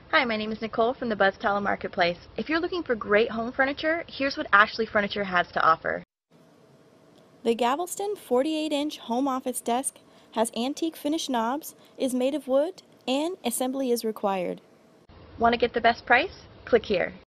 Hi, my name is Nicole from the Buzztala Marketplace. If you're looking for great home furniture, here's what Ashley Furniture has to offer. The Gavelston 48-inch home office desk has antique finish knobs, is made of wood, and assembly is required. Want to get the best price? Click here.